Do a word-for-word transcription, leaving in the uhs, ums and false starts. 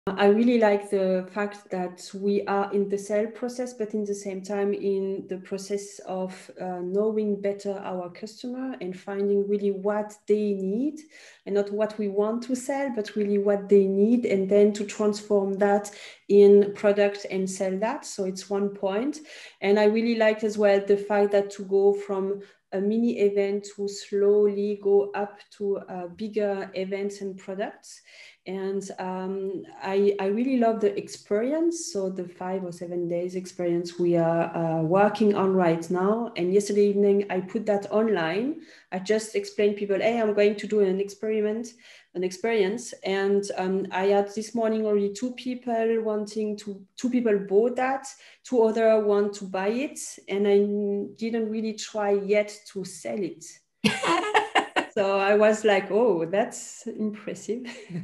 I really like the fact that we are in the sale process, but in the same time in the process of uh, knowing better our customer and finding really what they need and not what we want to sell, but really what they need, and then to transform that in product and sell that. So it's one point. And I really like as well the fact that to go from a mini event to slowly go up to uh, bigger events and products. And um, I, I really love the experience. So the five or seven days experience we are uh, working on right now. And yesterday evening, I put that online. I just explained people, hey, I'm going to do an experiment, an experience. And um, I had this morning already two people wanting to, two people bought that, two other want to buy it. And I didn't really try yet to sell it. So I was like, oh, that's impressive.